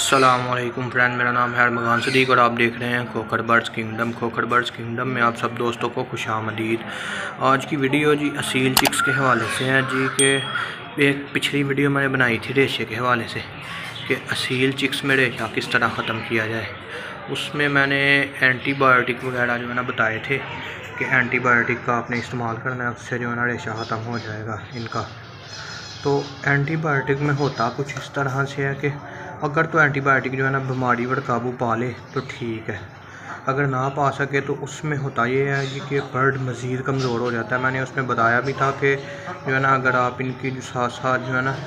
अस्सलामुअलैकुम फ्रेंड, मेरा नाम है अरमगान सदीक और आप देख रहे हैं Khokhar birds kingdom. Khokhar birds kingdom में आप सब दोस्तों को खुशामदीद। आज की वीडियो जी असील चिक्स के हवाले से है जी के एक पिछली वीडियो मैंने बनाई थी रेशे के हवाले से कि असील चिक्स में रेशा किस तरह ख़त्म किया जाए। उसमें मैंने एंटीबायोटिक वगैरह जो है ना बताए थे कि एंटीबायोटिक का आपने इस्तेमाल करना है, उससे जो है ना रेशा ख़त्म हो जाएगा इनका। तो एंटीबायोटिक में होता कुछ इस तरह से है कि अगर तो एंटीबायोटिक जो है ना बीमारी पर काबू पा ले तो ठीक है, अगर ना पा सके तो उसमें होता ये है कि बर्ड मज़ीद कमज़ोर हो जाता है। मैंने उसमें बताया भी था कि जो है ना अगर आप इनकी जो साथ साथ जो है ना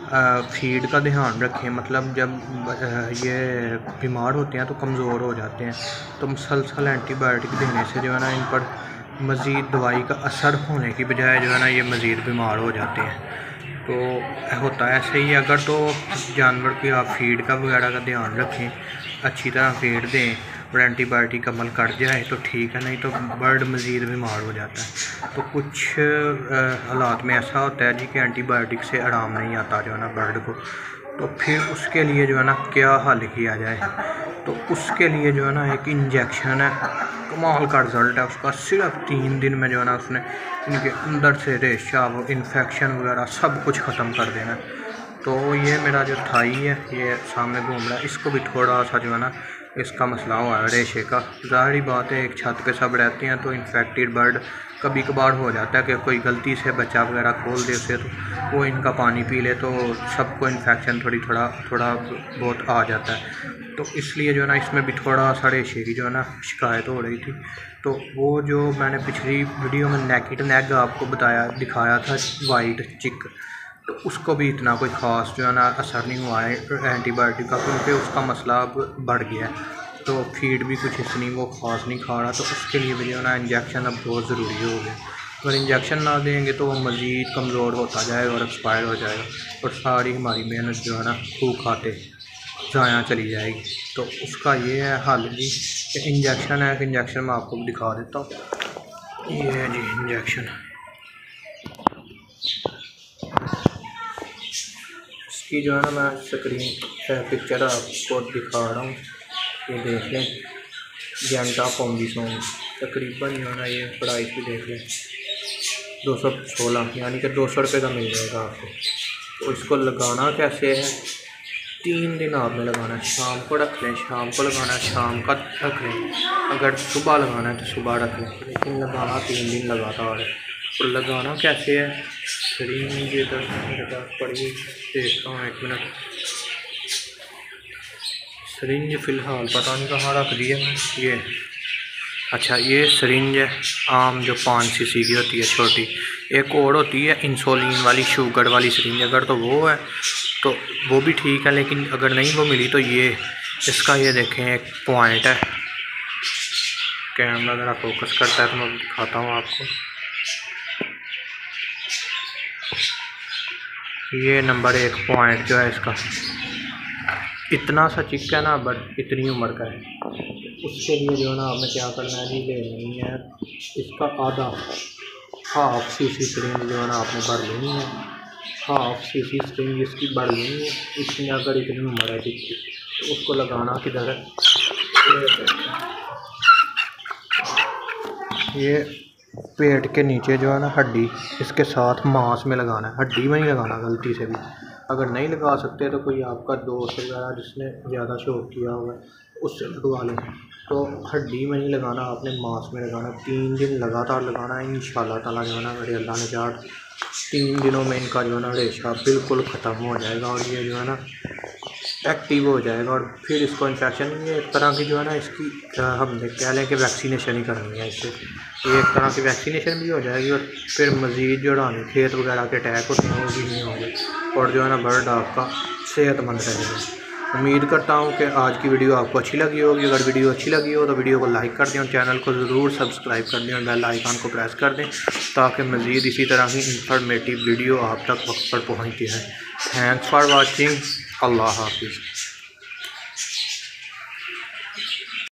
फीड का ध्यान रखें, मतलब जब ये बीमार होते हैं तो कमज़ोर हो जाते हैं, तो मुसलसल एंटीबायोटिक देने से जो है ना इन पर मज़ीद दवाई का असर होने की बजाय जो है ना ये मज़ीद बीमार हो जाते हैं। तो होता है ऐसे ही। अगर तो जानवर की आप फीड का वगैरह का ध्यान रखें, अच्छी तरह फीड दें और एंटीबायोटिक अमल कर जाए तो ठीक है, नहीं तो बर्ड मज़ीद बीमार हो जाता है। तो कुछ हालात में ऐसा होता है जी कि एंटीबायोटिक से आराम नहीं आता जो है ना बर्ड को। तो फिर उसके लिए जो है ना क्या हल किया जाए, तो उसके लिए जो है ना एक इंजेक्शन है, कमाल का रिज़ल्ट है उसका। सिर्फ 3 दिन में जो है ना उसने इनके अंदर से रेशा वो इन्फेक्शन वगैरह सब कुछ ख़त्म कर देना। तो ये मेरा जो थाई है ये सामने घूम रहा है, इसको भी थोड़ा सा जो है ना इसका मसला हुआ है रेशे का। ज़ाहिर बात है एक छत पे सब रहते हैं तो इन्फेक्टेड बर्ड कभी कभार हो जाता है कि कोई गलती से बच्चा वगैरह खोल दे उसे, तो वो इनका पानी पी ले तो सबको इन्फेक्शन थोड़ा बहुत आ जाता है। तो इसलिए जो है ना इसमें भी थोड़ा सा रेशे की जो है ना शिकायत हो रही थी। तो वो जो मैंने पिछली वीडियो में नेकेड नेग आपको दिखाया था वाइट चिक, तो उसको भी इतना कोई ख़ास जो है ना असर नहीं हुआ है एंटीबायोटिक का, क्योंकि उसका मसला अब बढ़ गया है। तो फीड भी कुछ इतनी वो ख़ास नहीं खा रहा, तो उसके लिए भी जो है ना इंजेक्शन अब बहुत ज़रूरी हो गया। अगर इंजेक्शन ना देंगे तो वो मज़ीद कमज़ोर होता जाएगा और एक्सपायर हो जाएगा और सारी हमारी मेहनत जो है ना खूब खाते ज़ाया चली जाएगी। तो उसका ये है हल जी कि इंजेक्शन है। कि इंजेक्शन मैं आपको भी दिखा देता हूँ, ये है जी इंजेक्शन। इसकी जो है ना मैं स्क्रीन पिक्चर आपको दिखा रहा हूँ, ये देख लें। जेंटा कॉम्बिसोन तकरीबन जो है ना ये प्राइस भी देख लें 216, यानी कि 200 रुपये का मिल जाएगा आपको। तो इसको लगाना कैसे है, 3 दिन आपने लगाना है। शाम को रख लें, शाम को लगाना है, शाम का रख लें। अगर सुबह लगाना है तो सुबह रख लें, लेकिन लगाना 3 दिन लगातार है। तो लगाना कैसे है, सरिंज इधर मेरे पास पड़ी, देखता हूँ 1 मिनट। सरिंज फ़िलहाल पता नहीं कहाँ रख दी है ये। अच्छा, ये सरिंज है आम जो 5 सीसी की होती है छोटी। एक और होती है इंसुलिन वाली शुगर वाली सरिंज, अगर तो वो है तो वो भी ठीक है, लेकिन अगर नहीं वो मिली तो ये इसका ये देखें एक पॉइंट है। कैमरा ज़रा फोकस करता है तो मैं दिखाता हूँ आपको। ये नंबर 1 पॉइंट जो है इसका, इतना सा चिक है ना बट इतनी उम्र का है। उसके लिए जो है ना आपने क्या करना है जी, ले लेनी है इसका आधा हाफ सीसी सरिंज जो है ना आपने भर लेनी है। हाफ सीसी सरिंज इसकी भर लेनी है। इसमें अगर इतनी उम्र है चिक की तो उसको लगाना किधर है, ये पेट के नीचे जो है ना हड्डी, इसके साथ मांस में लगाना है, हड्डी में नहीं लगाना गलती से भी। अगर नहीं लगा सकते तो कोई आपका दोस्त वगैरह जिसने ज़्यादा शौक किया हुआ है उससे लगवा लें। तो हड्डी में नहीं लगाना, आपने मांस में लगाना। 3 दिन लगातार लगाना है, इंशाल्लाह ताला जो है ना मेरे अल्लाह ने चाहा 3 दिनों में इनका जो है ना रेशा बिल्कुल ख़त्म हो जाएगा और ये जो है ना एक्टिव हो जाएगा। और फिर इसको इन्फेक्शन, ये एक तरह की जो है ना इसकी हम कह लें कि वैक्सीनेशन ही करनी है इससे। ये एक तरह की वैक्सीनेशन भी हो जाएगी और फिर मज़ीद जो रानी खेत वगैरह के अटैक होते हैं वो भी नहीं होंगे और जो है ना बर्ड आपका सेहतमंद रहेगा। उम्मीद करता हूँ कि आज की वीडियो आपको अच्छी लगी होगी। अगर वीडियो अच्छी लगी हो तो वीडियो को लाइक कर दें और चैनल को ज़रूर सब्सक्राइब कर दें और बेल आइकन को प्रेस कर दें ताकि मज़ीद इसी तरह की इंफॉर्मेटिव वीडियो आप तक वक्त पर पहुँचती है। Thanks for watching. अल्लाह हाफिज़।